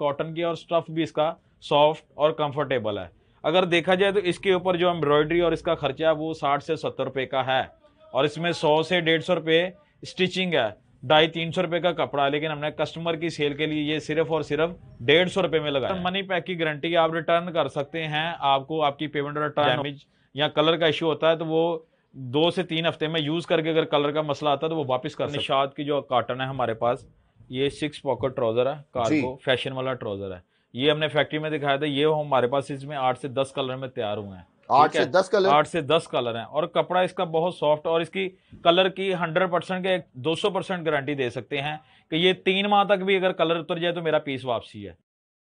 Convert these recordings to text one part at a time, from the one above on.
Cotton की और stuff भी इसका सॉफ्ट और कंफर्टेबल है। अगर देखा जाए तो इसके ऊपर जो एम्ब्रॉयडरी और इसका खर्चा है वो 60 से 70 रुपए का है और इसमें 100 से 150 रुपए स्टिचिंग है, 250-300 रुपए का कपड़ा है, लेकिन हमने कस्टमर की सेल के लिए ये सिर्फ और सिर्फ 150 रुपए में लगाया। मनी पैक की गारंटी, आप रिटर्न कर सकते हैं। आपको आपकी पेमेंट रिटर्न डैमेज या कलर का इश्यू होता है तो वो 2 से 3 हफ्ते में यूज करके अगर कलर का मसला आता है तो वो वापस कर सकते हैं। निशात की जो कॉटन है हमारे पास, ये 6 पॉकेट ट्राउजर है, कार्गो फैशन वाला ट्राउजर है। ये हमने फैक्ट्री में दिखाया था। ये हमारे पास इसमें 8 से 10 कलर में तैयार हुए हैं। 8 से 10 कलर? 8 से 10 कलर हैं और कपड़ा इसका बहुत सॉफ्ट और इसकी कलर की 100% के 200% गारंटी दे सकते हैं कि ये 3 माह तक भी अगर कलर उतर जाए तो मेरा पीस वापसी है।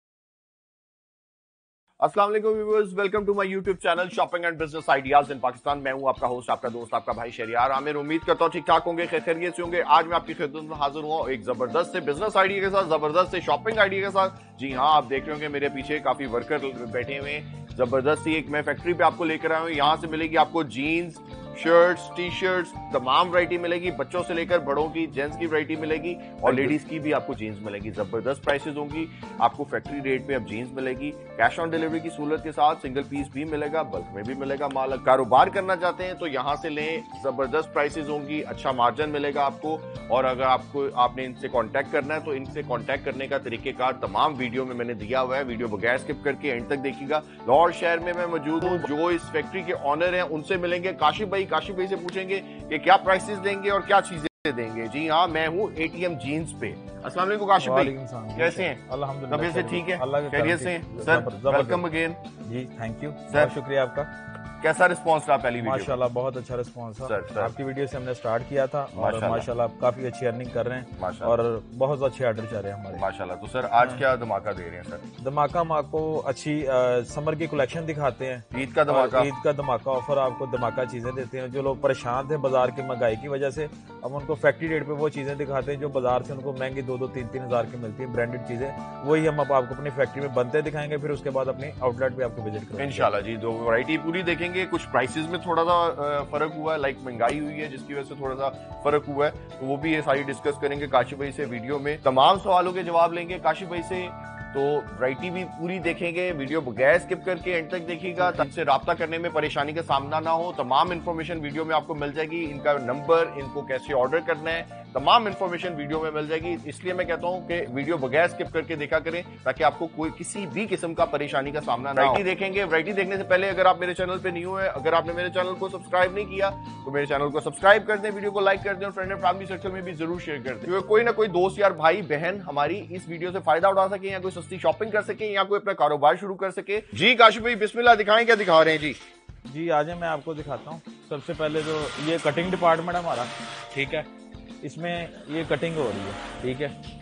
अस्सलाम वालेकुम viewers, welcome to my YouTube channel shopping and business ideas in Pakistan. मैं हूं आपका होस्ट, आपका दोस्त, आपका भाई शहरियार आमिर। उम्मीद करता हूं ठीक ठाक होंगे, खैरियत से होंगे। आज मैं आपकी खिदमत में हाजिर हुआ एक जबरदस्त से बिजनेस आइडिया के साथ, जबरदस्त से शॉपिंग आइडिया के साथ। जी हाँ, आप देख रहे होंगे मेरे पीछे काफी वर्कर बैठे हुए हैं। जबरदस्त सी एक मैं फैक्ट्री पे आपको लेकर आया हूँ। यहाँ से मिलेगी आपको जीन्स, शर्ट्स, टी शर्ट्स, तमाम वैरायटी मिलेगी। बच्चों से लेकर बड़ों की, जेंट्स की वैरायटी मिलेगी और लेडीज की भी आपको जीन्स मिलेगी। जबरदस्त प्राइसेस होंगी, आपको फैक्ट्री रेट पे अब जीन्स मिलेगी। कैश ऑन डिलीवरी की सहूलत के साथ सिंगल पीस भी मिलेगा, बल्क में भी मिलेगा माल। कारोबार करना चाहते हैं तो यहाँ से लें, जबरदस्त प्राइसेस होंगी, अच्छा मार्जिन मिलेगा आपको। और अगर आपने इनसे कॉन्टैक्ट करना है तो इनसे कॉन्टैक्ट करने का तरीकेकार तमाम वीडियो में मैंने दिया हुआ है। वीडियो बगैर स्किप करके एंड तक देखिएगा। लाहौर शहर में मैं मौजूद हूँ। जो इस फैक्ट्री के ऑनर हैं उनसे मिलेंगे। काशिफ भाई से पूछेंगे कि क्या प्राइसेस देंगे और क्या चीजें देंगे। जी हाँ, मैं हूँ एटीएम जीन्स पे। अस्सलाम वालेकुम काशिफ भाई, कैसे हैं? अल्हम्दुलिल्लाह तबीयत से ठीक है, खैरियत से हैं? Sir welcome again. जी थैंक यू सर, शुक्रिया आपका। कैसा रिस्पांस रहा पहली वीडियो? माशाल्लाह बहुत अच्छा रिस्पांस था सर। आपकी वीडियो से हमने स्टार्ट किया था और माशाल्लाह आप काफी अच्छी अर्निंग कर रहे हैं और बहुत अच्छे ऑर्डर चल रहे हैं हमारे माशाल्लाह। तो सर आज क्या धमाका दे रहे हैं सर? धमाका हम आपको अच्छी समर की कलेक्शन दिखाते हैं। ईद का धमाका ऑफर, आपको धमाका चीजें देते हैं। जो लोग परेशान थे बाजार की महंगाई की वजह से, हम उनको फैक्ट्री रेट पे वो चीजें दिखाते हैं जो बाजार से उनको महंगी 2-3 हजार की मिलती है, ब्रांडेड चीजें। वही हम अब आपको अपनी फैक्ट्री में बनते दिखाएंगे, फिर उसके बाद अपनी आउटलेट पे आपको विजिट करेंगे इंशाल्लाह। जी, दो वैरायटी पूरी देखेंगे। कुछ प्राइसेस में थोड़ा सा फर्क हुआ है, लाइक महंगाई हुई है जिसकी वजह से थोड़ा सा फर्क हुआ है, तो वो भी ये सारी डिस्कस करेंगे काशिफ भाई से वीडियो में। तमाम सवालों के जवाब लेंगे काशिफ भाई से, तो वैरायटी भी पूरी देखेंगे। वीडियो बगैर स्किप करके एंड तक देखिएगा, इनसे राब्ता करने में परेशानी का सामना ना हो। तमाम इन्फॉर्मेशन वीडियो में आपको मिल जाएगी। इनका नंबर, इनको कैसे ऑर्डर करना है, तमाम इन्फॉर्मेशन वीडियो में मिल जाएगी। इसलिए मैं कहता हूं कि वीडियो बगैर स्किप करके देखा करें ताकि आपको कोई किसी भी किस्म का परेशानी का सामना ना हो। वैरायटी देखेंगे। वैरायटी देखने से पहले अगर आप मेरे चैनल पे न्यू है, अगर आपने मेरे चैनल को सब्सक्राइब नहीं किया तो मेरे चैनल को सब्सक्राइब कर दें, वीडियो को लाइक कर दें और फ्रेंड एंड फैमिली सर्कल में भी जरूर शेयर कर दें। कोई ना कोई दोस्त यार, भाई बहन हमारी इस वीडियो से फायदा उठा सके या कोई सस्ती शॉपिंग कर सके या कोई अपना कारोबार शुरू कर सके। जी काशिफ भाई बिस्मिल्लाह, दिखाएं क्या दिखा रहे हैं? जी आज मैं आपको दिखाता हूँ। सबसे पहले जो ये कटिंग डिपार्टमेंट है हमारा, ठीक है, इसमें ये कटिंग हो रही है, ठीक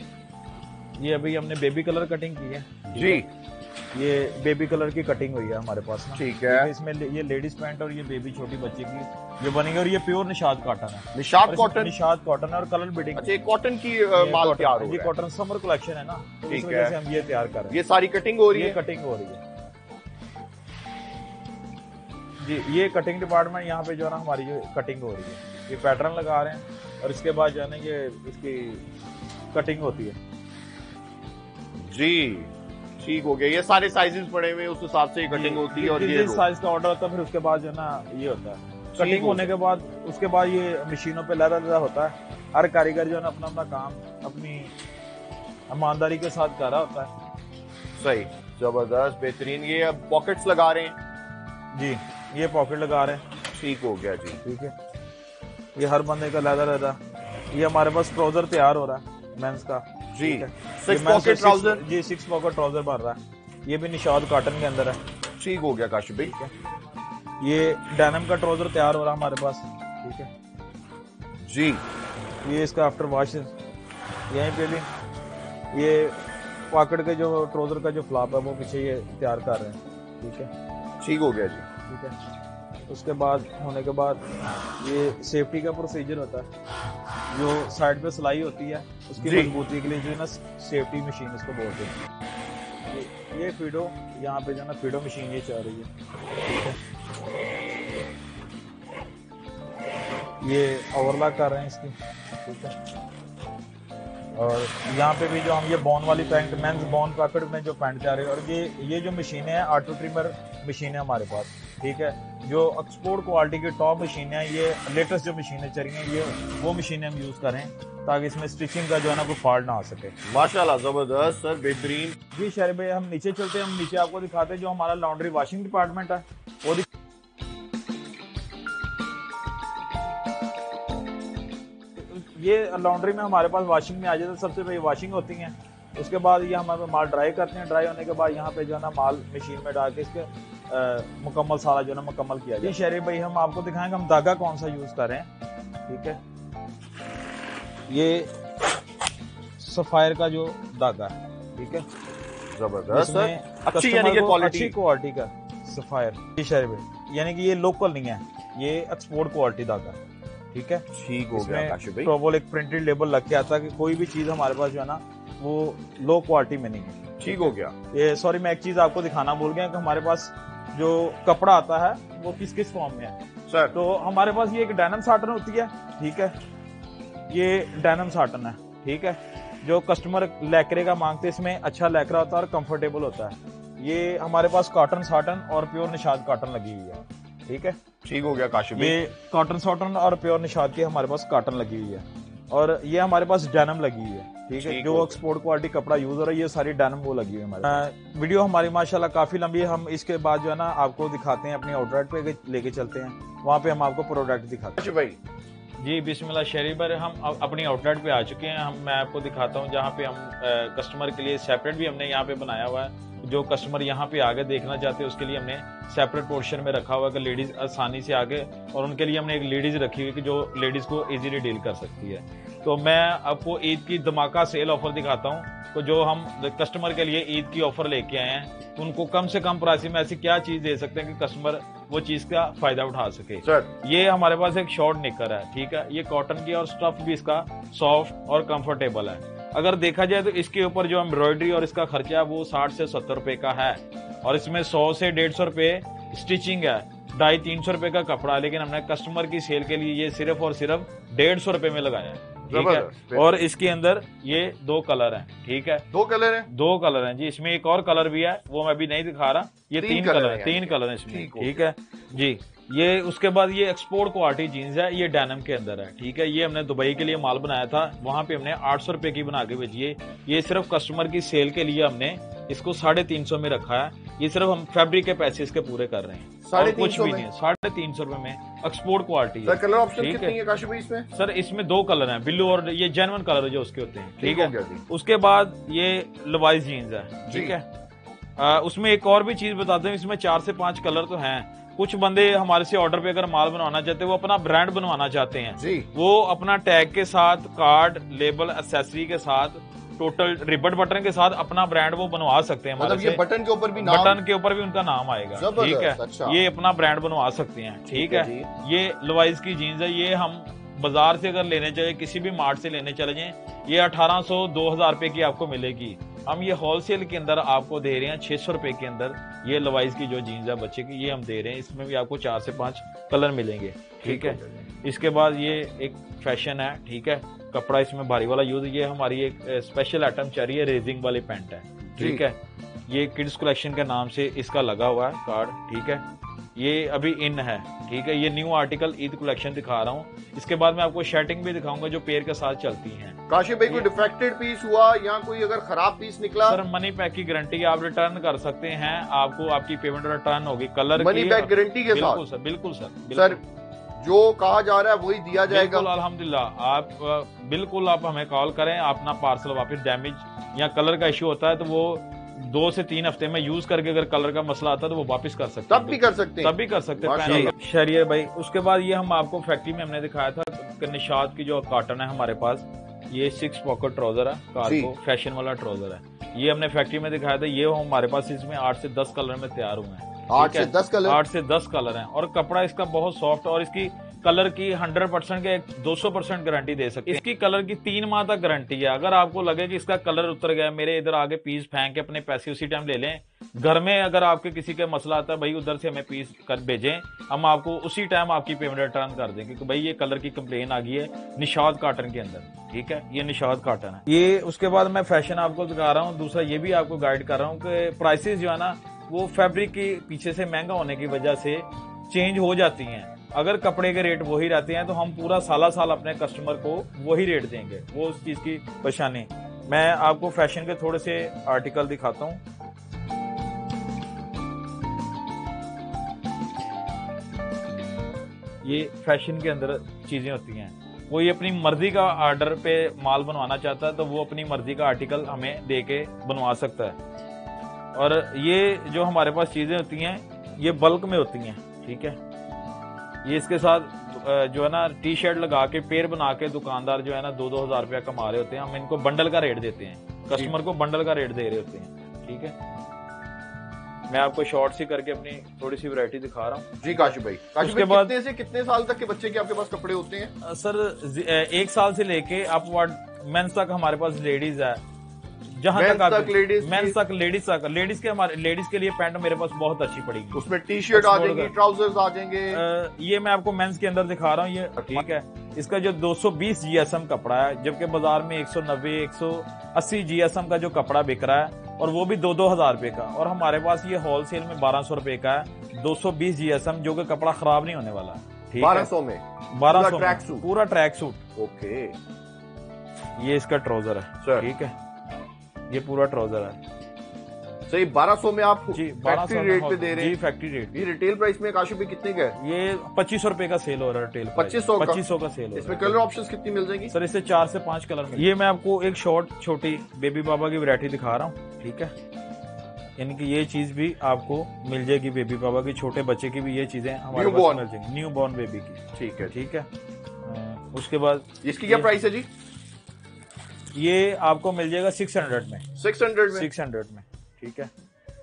है। ये अभी हमने बेबी कलर कटिंग की है जी। ये बेबी कलर की कटिंग हुई है हमारे पास ना, ठीक है। इसमें ये लेडीज पैंट और ये बेबी छोटी बच्चे की ये बनेगी और ये प्योर निशात कॉटन है। निशात कॉटन? निशात कॉटन और कलर बिडिंग। अच्छा, कॉटन की माल तैयार हो रहा है। ये कॉटन समर कलेक्शन है ना, इस वजह से हम ये तैयार कर रहे हैं। ये सारी कटिंग हो रही है? कटिंग हो रही है जी। ये कटिंग डिपार्टमेंट, यहाँ पे जो है ना हमारी जो कटिंग हो रही है, ये पैटर्न लगा रहे हैं और इसके बाद जो है ना ये इसकी कटिंग होती है जी। ठीक हो गया। ये सारे साइजेस पड़े हुए उस हिसाब से कटिंग होती है और ये साइज का ऑर्डर होता है। फिर उसके बाद जो है ना ये होता है कटिंग होने के बाद, उसके बाद ये मशीनों पे लहरा होता है। हर कारीगर जो है ना अपना अपना काम अपनी ईमानदारी के साथ कर रहा होता है। सही, जबरदस्त, बेहतरीन। ये अब पॉकेट्स लगा रहे हैं जी, ये पॉकेट लगा रहे हैं। ठीक हो गया जी, ठीक है। ये हर बंदे का लेदर रहता। ये हमारे पास ट्राउजर तैयार हो रहा है मेंस का जी। 6 पॉकेट ट्राउजर जी, 6 पॉकेट ट्राउजर बन रहा है। ये भी निशात कॉटन के अंदर है। ठीक हो गया काशिफ भाई। ये डेनिम का ट्राउजर तैयार हो रहा है हमारे पास, ठीक है जी। ये इसका आफ्टर वॉश यहीं पे भी ये पॉकेट के जो ट्राउजर का जो फ्लॉप है वो पीछे ये तैयार कर रहे हैं, ठीक है। ठीक हो गया जी, ठीक है। उसके बाद होने के बाद ये सेफ्टी का प्रोसीजर होता है। जो साइड पे सिलाई होती है उसकी मजबूती के लिए जो है ना सेफ्टी मशीन इसको बोलते हैं। ये फीडो, यहाँ पे जो है ना फीडो मशीन ये चल रही है, ठीक है। ये ओवरलॉक कर रहे हैं इसकी, ठीक है। और यहाँ पे भी जो हम ये बॉन वाली पैंट, मेंस बॉन पॉकेट में जो पैंट तैयार है, और ये जो मशीनें हैं ऑटो ट्रिमर मशीन है हमारे पास, ठीक है, जो एक्सपोर्ट क्वालिटी की टॉप मशीन है, ये लेटेस्ट जो मशीनें चल रही हैं, ये वो मशीनें हम यूज करें ताकि इसमें स्टिचिंग का जो है ना कोई फॉल्ट ना आ सके। माशाल्लाह, जबरदस्त सर, बेहतरीन। जी शहर भाई, हम नीचे चलते हैं, हम नीचे आपको दिखाते हैं जो हमारा लॉन्ड्री वॉशिंग डिपार्टमेंट है वो ये लॉन्ड्री में हमारे पास वॉशिंग में आ जाता है। सबसे पहले वॉशिंग होती है, उसके बाद ये हमारे माल ड्राई करते हैं, ड्राई होने के बाद यहाँ पे जो है ना माल मशीन में डाल के इसके मुकम्मल सारा जो है ना मुकम्मल किया जाए। शहरी भाई, हम आपको दिखाएंगे हम धागा कौन सा यूज कर रहे हैं, ठीक है। ये सफायर का जो धागा है, ठीक है, जबरदस्त, अच्छी यानी कि क्वालिटी का सफायर शहरी भाई, यानी कि ये लोकल नहीं है, ये एक्सपोर्ट क्वालिटी धागा है, ठीक है। ठीक हो गया काशिफ भाई। तो वो एक प्रिंटेड लेबल लग के आता है कि कोई भी चीज हमारे पास जो है ना वो लो क्वालिटी में नहीं है। ठीक हो गया। ये सॉरी, मैं एक चीज आपको दिखाना भूल गया कि हमारे पास जो कपड़ा आता है वो किस किस फॉर्म में है सर। तो हमारे पास ये एक डेनिम साटन होती है, ठीक है, ये डेनिम साटन है, ठीक है, जो कस्टमर लैकरे का मांगते हैं, इसमें अच्छा लैकरा होता है और कंफर्टेबल होता है। ये हमारे पास कॉटन साटन और प्योर निशाद कॉटन लगी हुई है, ठीक है। ठीक हो गया काशिफ भाई। ये कॉटन साटन और प्योर निशाद की हमारे पास कॉटन लगी हुई है, और ये हमारे पास डेनिम लगी हुई है, ठीक है, जो एक्सपोर्ट क्वालिटी कपड़ा यूज हो रहा है, ये सारी डेनिम वो लगी हुई है हमारे। वीडियो हमारी माशाल्लाह काफी लंबी है, हम इसके बाद जो है ना आपको दिखाते हैं, अपनी आउटलेट पे लेके चलते हैं, वहाँ पे हम आपको प्रोडक्ट दिखाते हैं। भाई जी बिस्मिल्लाह शहरी पर, हम अपनी आउटलेट पे आ चुके हैं। मैं आपको दिखाता हूँ जहाँ पे हम कस्टमर के लिए सेपरेट भी हमने यहाँ पे बनाया हुआ है। जो कस्टमर यहाँ पे आगे देखना चाहते हैं उसके लिए हमने सेपरेट पोर्शन में रखा हुआ है कि लेडीज आसानी से आगे, और उनके लिए हमने एक लेडीज रखी हुई कि जो लेडीज को इजीली डील कर सकती है। तो मैं आपको ईद की धमाका सेल ऑफर दिखाता हूँ। तो जो हम कस्टमर के लिए ईद की ऑफर लेके आए हैं, उनको कम से कम प्राइस में ऐसी क्या चीज दे सकते हैं कि कस्टमर वो चीज का फायदा उठा सके। सर ये हमारे पास एक शॉर्ट निकर है, ठीक है, ये कॉटन की और स्टफ भी इसका सॉफ्ट और कंफर्टेबल है। अगर देखा जाए तो इसके ऊपर जो एम्ब्रॉयडरी और इसका खर्चा वो 60 से 70 रुपए का है, और इसमें 100 से 150 रुपए स्टिचिंग है, 250-300 रुपए का कपड़ा, लेकिन हमने कस्टमर की सेल के लिए ये सिर्फ और सिर्फ 150 रुपए में लगाया है, ठीक है। और इसके अंदर ये 2 कलर हैं, ठीक है, 2 कलर हैं, 2 कलर हैं जी। इसमें एक और कलर भी है, वो मैं अभी नहीं दिखा रहा। ये 3 कलर है, 3 कलर है इसमें, ठीक है जी। ये उसके बाद ये एक्सपोर्ट क्वालिटी जीन्स है, ये डेनिम के अंदर है, ठीक है। ये हमने दुबई के लिए माल बनाया था, वहां पे हमने 800 रुपए की बना के भेजी है। ये सिर्फ कस्टमर की सेल के लिए हमने इसको 350 में रखा है। ये सिर्फ हम फैब्रिक के पैसे इसके पूरे कर रहे हैं, और कुछ भी नहीं है। 350 रुपए में एक्सपोर्ट क्वालिटी है। कलर ऑप्शन कितनी है काशिफ भाई इसमें? सर इसमें 2 कलर हैं, ब्लू और ये जेन्युइन कलर जो उसके होते हैं, ठीक है। उसके बाद ये लवाइस जीन्स है, ठीक है। उसमें एक और भी चीज बताते हैं, इसमें 4 से 5 कलर तो हैं। कुछ बंदे हमारे से ऑर्डर पे अगर माल बनवाना चाहते हैं, वो अपना ब्रांड बनवाना चाहते हैं जी। वो अपना टैग के साथ, कार्ड, लेबल, एक्सेसरी के साथ, टोटल रिबन बटन के साथ अपना ब्रांड वो बनवा सकते हैं। मतलब ये बटन के ऊपर भी नाम, बटन के ऊपर भी उनका नाम आएगा, ठीक है। अच्छा। ये अपना ब्रांड बनवा सकते हैं, ठीक है। ये लवाइस की जीन्स है, ये हम बाजार से अगर लेने चाहिए, किसी भी मार्ट से लेने चले जाए, ये 1800-2000 रुपए की आपको मिलेगी। हम ये होलसेल के अंदर आपको दे रहे हैं 600 रुपए के अंदर। ये लवाइस की जो जीन्स है बच्चे की, ये हम दे रहे हैं। इसमें भी आपको 4 से 5 कलर मिलेंगे, ठीक है। इसके बाद ये एक फैशन है, ठीक है, कपड़ा इसमें भारी वाला यूज। ये हमारी एक स्पेशल आइटम चल रही है, रेजिंग वाली पैंट है, ठीक है। ये किड्स कलेक्शन के नाम से इसका लगा हुआ है कार्ड, ठीक है। ये अभी इन है, ठीक है। ये न्यू आर्टिकल ईद कलेक्शन दिखा रहा हूँ। इसके बाद मैं आपको शर्टिंग भी दिखाऊंगा जो पेयर के साथ चलती हैं। काशिफ भाई, कोई डिफेक्टेड पीस हुआ या कोई अगर खराब पीस निकला? सर मनी बैक की गारंटी, आप रिटर्न कर सकते हैं, आपको आपकी पेमेंट रिटर्न होगी कलर मनी बैक गारंटी के साथ। बिल्कुल सर, बिल्कुल सर। सर जो कहा जा रहा है वही दिया जाएगा? अल्हम्दुलिल्लाह। आप बिल्कुल आप हमें कॉल करें, अपना पार्सल वापस डैमेज या कलर का इश्यू होता है तो वो 2 से 3 हफ्ते में यूज करके अगर कलर का मसला आता है तो वो वापस कर सकते हैं। तब भी कर सकते हैं, तब भी कर सकते हैं शहरियर भाई। उसके बाद ये हम आपको फैक्ट्री में हमने दिखाया था कि निशाद की जो कॉटन है हमारे पास, ये 6 पॉकेट ट्राउजर है, कार्गो फैशन वाला ट्राउजर है। ये हमने फैक्ट्री में दिखाया था। ये हमारे पास इसमें 8 से 10 कलर में तैयार हुए हैं। 8 से 10 कलर? 8 से 10 कलर हैं, और कपड़ा इसका बहुत सॉफ्ट, और इसकी कलर की 100% के 200% गारंटी दे सकते हैं। इसकी कलर की 3 माह तक गारंटी है। अगर आपको लगे कि इसका कलर उतर गया, मेरे इधर आगे पीस फेंक के अपने पैसे उसी टाइम ले लें। घर में अगर आपके किसी का मसला आता है, भाई उधर से हमें पीस कर भेजें, हम आपको उसी टाइम आपकी पेमेंट रिटर्न कर देंगे कि भाई ये कलर की कंप्लेन आ गई है निशाद कॉटन के अंदर। ठीक है, ये निशाद कॉटन है ये। उसके बाद मैं फैशन आपको दिखा रहा हूँ। दूसरा ये भी आपको गाइड कर रहा हूँ कि प्राइसेस जो है ना वो फैब्रिक के पीछे से महंगा होने की वजह से चेंज हो जाती हैं। अगर कपड़े के रेट वही रहते हैं तो हम पूरा साल अपने कस्टमर को वही रेट देंगे, वो उस चीज की परेशानी। मैं आपको फैशन के थोड़े से आर्टिकल दिखाता हूँ। ये फैशन के अंदर चीजें होती हैं। कोई अपनी मर्जी का ऑर्डर पे माल बनवाना चाहता है तो वो अपनी मर्जी का आर्टिकल हमें दे के बनवा सकता है। और ये जो हमारे पास चीजें होती हैं ये बल्क में होती हैं। ठीक है, ये इसके साथ जो है ना टी शर्ट लगा के पेड़ बना के दुकानदार जो है ना 2-2 हज़ार रुपया कमा रहे होते हैं। हम इनको बंडल का रेट देते हैं, कस्टमर को बंडल का रेट दे रहे होते हैं। ठीक है, मैं आपको शॉर्ट सी करके अपनी थोड़ी सी वैरायटी दिखा रहा हूँ। जी काशिफ भाई, उसके बाद कितने से कितने साल तक के बच्चे के आपके पास कपड़े होते हैं? सर 1 साल से लेके अपवर्ड मेंस तक हमारे पास लेडीज है। जहां तक मेंस तक लेडीज के हमारे लेडीज के लिए पैंट मेरे पास बहुत अच्छी पड़ेगी। उसमें टी शर्ट आ जाएंगी, ट्राउजर्स आ जाएंगे। ये मैं आपको मेंस के अंदर दिखा रहा हूँ ये। ठीक है, इसका जो 220 GSM कपड़ा है, जबकि बाजार में 190-180 GSM का जो कपड़ा बिक रहा है और वो भी 2-2 हज़ार रुपए का। और हमारे पास ये होलसेल में 1200 रुपए का है 220 GSM, जो कि कपड़ा खराब नहीं होने वाला। 1200 में 1200 पूरा ट्रैक सूट। ओके, ये इसका ट्राउजर है। ठीक है, ये पूरा ट्राउजर है। सही 1200 में आप जी फैक्ट्री रेट पे दे रहे हैं? जी फैक्ट्री रेट। ये रिटेल प्राइस में काशिफ भाई कितने का है? ये 2500 रुपए का सेल हो रहा है रिटेल। 2500 का सेल हो रहा है। इसमें कलर ऑप्शंस कितनी मिल जाएंगी? सर इससे 4 से 5 कलर मिल। ये मैं आपको एक छोटी बेबी बाबा की वैरायटी दिखा रहा हूँ। ठीक है, इनकी ये चीज भी आपको मिल जाएगी, बेबी बाबा की, छोटे बच्चे की भी ये चीजें हमारे पास मिल जाएंगी, न्यू बॉर्न बेबी की। ठीक है, ठीक है। उसके बाद इसकी क्या प्राइस है जी? ये आपको मिल जाएगा 600 में। 600 में। ठीक है,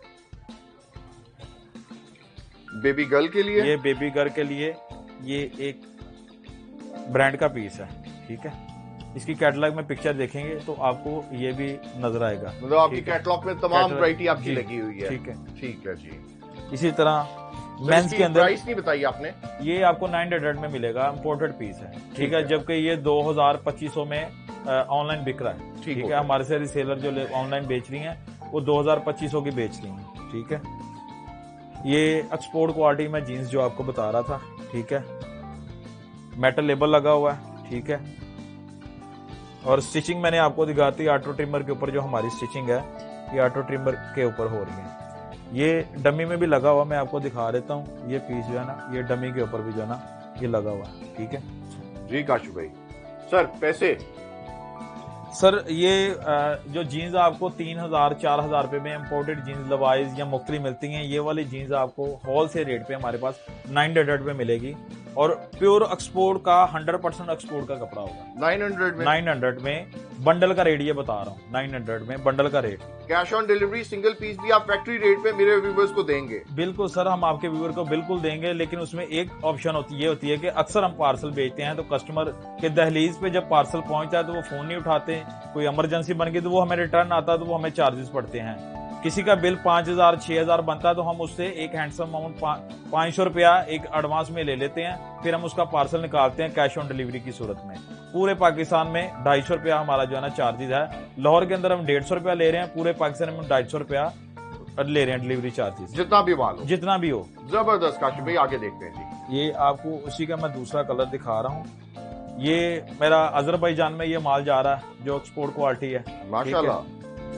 बेबी गर्ल के लिए। ये बेबी गर्ल के लिए ये एक ब्रांड का पीस है। ठीक है, इसकी कैटलॉग में पिक्चर देखेंगे तो आपको ये भी नजर आएगा। मतलब आपकी कैटलॉग में तमाम वैरायटी आपकी लगी हुई है। ठीक है, ठीक है जी। इसी तरह मेंस के अंदर प्राइस नहीं बताई आपने। ये आपको 900 में मिलेगा, इम्पोर्टेड पीस है। ठीक है, जबकि ये 2000-2500 में ऑनलाइन बिक रहा है। ठीक है, हमारे से रिसेलर जो ऑनलाइन बेच रही हैं वो 2000-2500 की बेच रही हैं। ठीक है, ये एक्सपोर्ट क्वालिटी में जीन्स जो आपको बता रहा था। ठीक है, मेटल लेबल लगा हुआ है। ठीक है, और स्टिचिंग मैंने आपको दिखाती है ऑटो ट्रिमर के ऊपर। जो हमारी स्टिचिंग है ये ऑटो ट्रिमर के ऊपर हो रही है। ये डमी में भी लगा हुआ, मैं आपको दिखा देता हूँ। ये पीस जो है ना ये डमी के ऊपर भी जो है ना ये लगा हुआ है। ठीक है जी काशिफ भाई। सर पैसे? सर ये जो जीन्स आपको 3000-4000 रुपए में इम्पोर्टेड जीन्स लवाइज या मुख्तलिफ मिलती हैं, ये वाली जीन्स आपको होलसेल रेट पे हमारे पास 900 में मिलेगी। और प्योर एक्सपोर्ट का 100% एक्सपोर्ट का कपड़ा होगा। 900 में बंडल का रेट ये बता रहा हूँ। 900 में बंडल का rate. Cash on delivery single piece भी आप फैक्ट्री रेट पे मेरे व्यूअर्स को देंगे? बिल्कुल सर, हम आपके व्यूअर को बिल्कुल देंगे, लेकिन उसमें एक ऑप्शन होती है कि अक्सर हम पार्सल भेजते हैं तो कस्टमर के दहलीज पे जब पार्सल पहुंचता है तो वो फोन नहीं उठाते, कोई इमरजेंसी बन गई तो वो हमें रिटर्न आता है तो वो हमें चार्जेस पड़ते हैं। किसी का बिल 5000-6000 बनता है तो हम उससे एक हैंडसम अमाउंट 500 रुपया एक एडवांस में ले लेते हैं, फिर हम उसका पार्सल निकालते हैं कैश ऑन डिलीवरी की सूरत में। पूरे पाकिस्तान में 250 रुपया हमारा जो है ना चार्जेस है। लाहौर के अंदर हम 150 रुपया ले रहे हैं, पूरे पाकिस्तान में हम 250 रुपया ले रहे हैं डिलीवरी चार्जेस। जितना भी माल हो, जितना भी हो। जबरदस्त काशिफ भाई, आगे देखते हैं जी। ये आपको उसी का मैं दूसरा कलर दिखा रहा हूँ। ये मेरा अजरबैजान में ये माल जा रहा है जो एक्सपोर्ट क्वालिटी है। माशाल्लाह।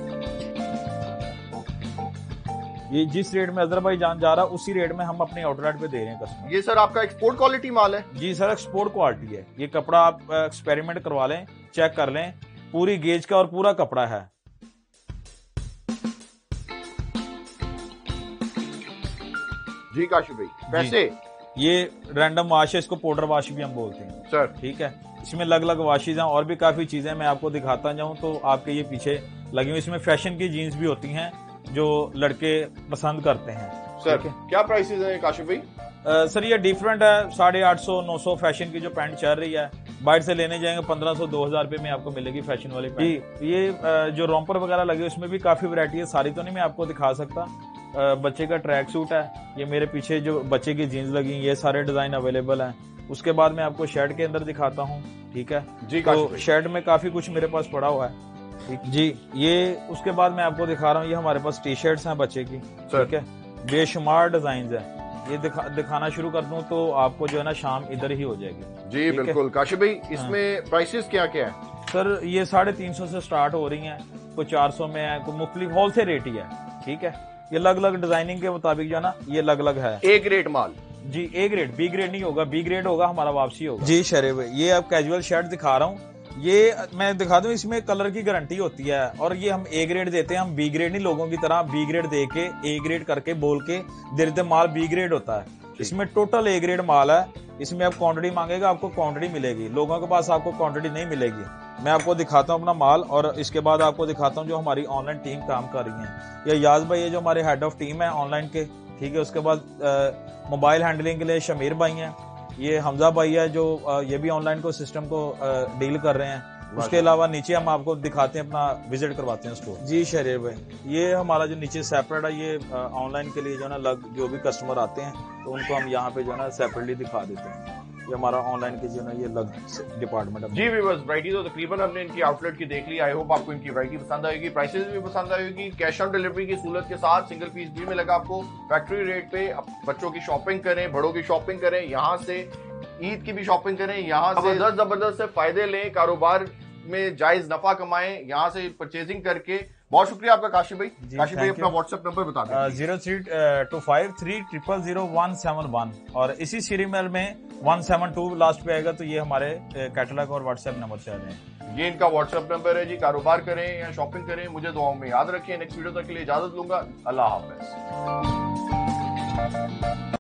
ये जिस रेट में अजरबैजान जा रहा है उसी रेट में हम अपने आउटलेट पे दे रहे हैं कस्टमर। ये सर आपका एक्सपोर्ट क्वालिटी माल है? जी सर, एक्सपोर्ट क्वालिटी है। ये कपड़ा आप एक्सपेरिमेंट करवा लें, चेक कर लें, पूरी गेज का और पूरा कपड़ा है। जी काशिफ भाई। पैसे? ये रैंडम वाश है, इसको पाउडर वाश भी हम बोलते हैं सर। ठीक है, इसमें अलग अलग वाशेज हैं और भी काफी चीजें मैं आपको दिखाता जाऊं तो आपके ये पीछे लगी हुई। इसमें फैशन की जीन्स भी होती हैं जो लड़के पसंद करते हैं। सर क्या प्राइसेस हैं काशिफ भाई? सर ये डिफरेंट है, 850 900 फैशन की जो पैंट चल रही है, बाहर से लेने जाएंगे 1500 2000 रुपए में आपको मिलेगी फैशन वाली पैंट। ये जो रॉम्पर वगैरह लगे उसमें भी काफी वैरायटी है, सारी तो नहीं मैं आपको दिखा सकता। बच्चे का ट्रैक सूट है, ये मेरे पीछे जो बच्चे की जीन्स लगी, ये सारे डिजाइन अवेलेबल हैं। उसके बाद मैं आपको शर्ट के अंदर दिखाता हूँ, ठीक है जी। तो शर्ट में काफी कुछ मेरे पास पड़ा हुआ है जी। ये उसके बाद मैं आपको दिखा रहा हूँ, ये हमारे पास टी शर्ट्स हैं बच्चे की, ठीक है, बेशुमार डिजाइन है। ये दिखाना शुरू कर दूं तो आपको जो है ना शाम इधर ही हो जाएगी जी। बिल्कुल काशिफ भाई, इसमें प्राइसेस क्या क्या है? सर ये 350 से स्टार्ट हो रही हैं, कोई 400 में है, कोई मुख्तलिफ होलसेल रेट ही है, ठीक है। ये अलग अलग डिजाइनिंग के मुताबिक जो है ना ये अलग अलग है। ए ग्रेड माल जी, ए ग्रेड, बी ग्रेड नहीं होगा, बी ग्रेड होगा हमारा वापसी होगा जी। शरीफ ये अब कैजुअल शर्ट दिखा रहा हूँ, ये मैं दिखा दूं, इसमें कलर की गारंटी होती है और ये हम ए ग्रेड देते हैं, हम बी ग्रेड नहीं लोगों की तरह बी ग्रेड दे के ए ग्रेड करके बोल के दे देते, माल बी ग्रेड होता है। इसमें टोटल ए ग्रेड माल है, इसमें आप क्वांटिटी मांगेगा आपको क्वांटिटी मिलेगी, लोगों के पास आपको क्वांटिटी नहीं मिलेगी। मैं आपको दिखाता हूँ अपना माल और इसके बाद आपको दिखाता हूँ जो हमारी ऑनलाइन टीम काम कर रही है। ये याज भाई है जो हमारे हेड ऑफ टीम है ऑनलाइन के, ठीक है। उसके बाद मोबाइल हैंडलिंग के लिए शमीर भाई हैं, ये हमजा भाई है जो ये भी ऑनलाइन को सिस्टम को डील कर रहे हैं। उसके अलावा नीचे हम आपको दिखाते हैं, अपना विजिट करवाते हैं स्टोर जी। शरीफ भाई ये हमारा जो नीचे सेपरेट है, ये ऑनलाइन के लिए जो है ना अलग जो भी कस्टमर आते हैं तो उनको हम यहाँ पे जो है ना सेपरेटली दिखा देते हैं। ये हमारा ऑनलाइन की जो है ना ये अलग डिपार्टमेंट है जी। व्यूअर्स वैरायटी तो तकरीबन हमने इनकी आउटलेट की देख ली। आई होप आपको इनकी वैरायटी पसंद आएगी, प्राइसेस भी पसंद आएगी। कैश ऑन डिलीवरी की सहूलत के साथ सिंगल पीस भी मिलेगा आपको फैक्ट्री रेट पे। बच्चों की शॉपिंग करें, बड़ों की शॉपिंग करें, यहाँ से ईद की भी शॉपिंग करें, यहाँ से जबरदस्त से फायदे लें, कारोबार में जायज नफा कमाएं यहाँ से परचेजिंग करके। बहुत शुक्रिया आपका काशिफ भाई। काशिफ भाई अपना व्हाट्सएप नंबर बता दें। 0325300171 और इसी सीरियल में 172 लास्ट पे आएगा, तो ये हमारे कैटलॉग और व्हाट्सएप नंबर से आ रहे हैं। ये इनका व्हाट्सएप नंबर है जी। कारोबार करें या शॉपिंग करें, मुझे दुआओं में याद रखें। नेक्स्ट वीडियो तक के लिए इजाजत लूंगा। अल्लाह हाफिज।